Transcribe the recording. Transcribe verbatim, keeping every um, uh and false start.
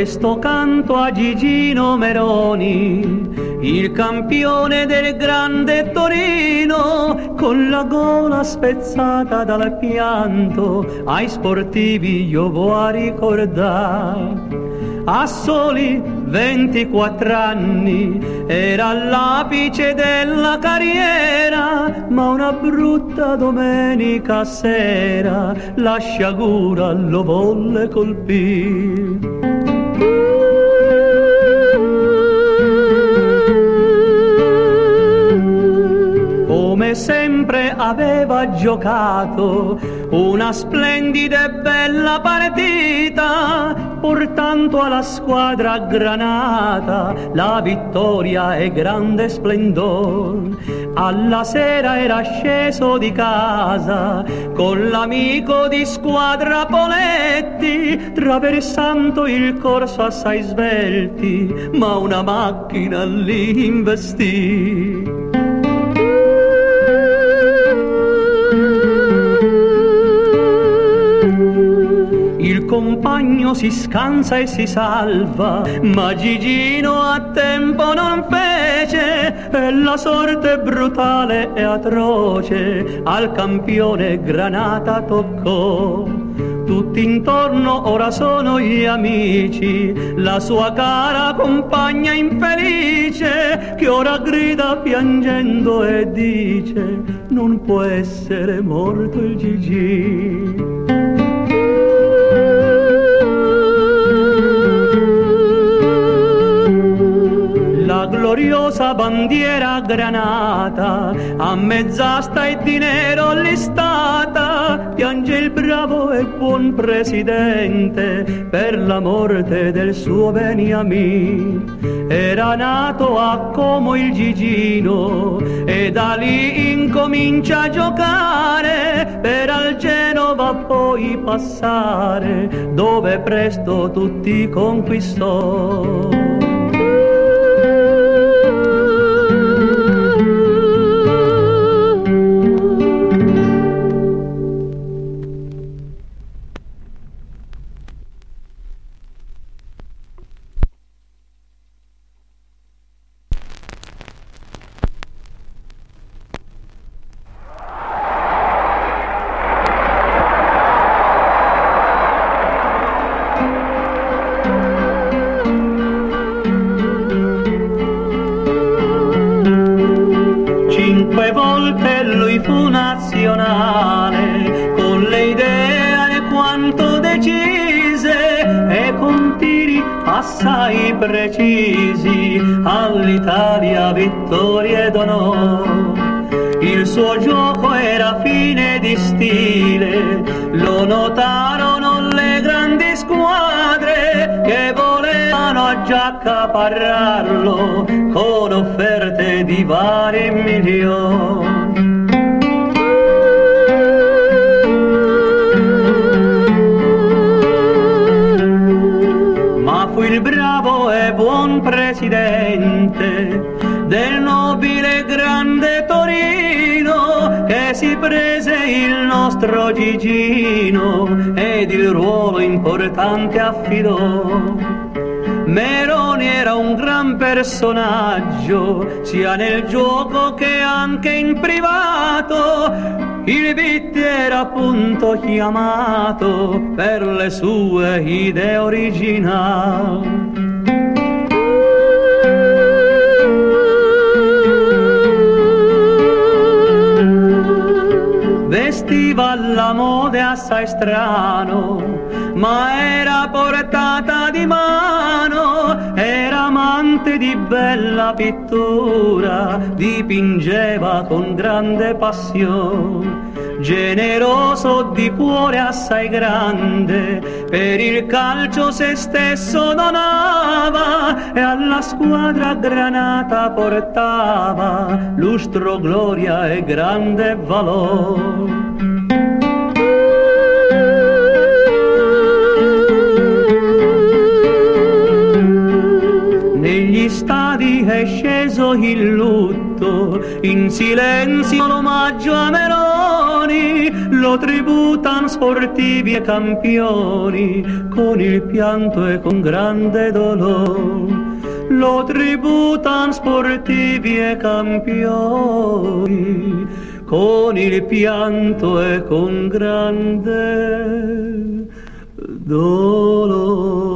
questo canto a Gigino Meroni, il campione del grande Torino, con la gola spezzata dal pianto, ai sportivi io vo' a ricordare. A soli ventiquattro anni era l'apice della carriera, ma una brutta domenica sera la sciagura lo volle colpire. Come sempre aveva giocato una splendida e bella partita, portando alla squadra granata la vittoria e grande splendor. Alla sera era sceso di casa con l'amico di squadra Poletti, traversando il corso assai svelti, ma una macchina lì investì. Il compagno si scansa e si salva, ma Gigino a tempo non fece, e la sorte brutale e atroce al campione granata toccò. Tutti intorno ora sono gli amici, la sua cara compagna infelice, che ora grida piangendo e dice: non può essere morto il Gigì. La gloriosa bandiera granata, a mezz'asta e di nero listata, piange il bravo e buon presidente per la morte del suo Beniamino. Era nato a Como il Gigino e da lì incomincia a giocare, per al Genova poi passare, dove presto tutti conquistò. Cinque volte lui fu nazionale, con le idee e quanto decise, e con tiri assai precisi all'Italia vittorie donò. Il suo gioco era fine di stile, lo notarono le grandi squadre che volevano già accaparrarlo con offerte di vari milioni. Ma fu il bravo e buon presidente del nobile e grande Torino che si prese il nostro Gigino ed il ruolo importante affidò. Meroni era un gran personaggio sia nel gioco che anche in privato, il Vitti era appunto chiamato per le sue idee originali. Vestiva alla moda assai strano, ma era portata di mano, era amante di bella pittura, dipingeva con grande passione. Generoso di cuore assai grande, per il calcio se stesso donava, e alla squadra granata portava lustro, gloria e grande valore. Negli stadi è sceso il lutto, in silenzio l'omaggio a Meloni lo tributan sportivi e campioni, con il pianto e con grande dolore. Lo tributan sportivi e campioni, con il pianto e con grande dolore.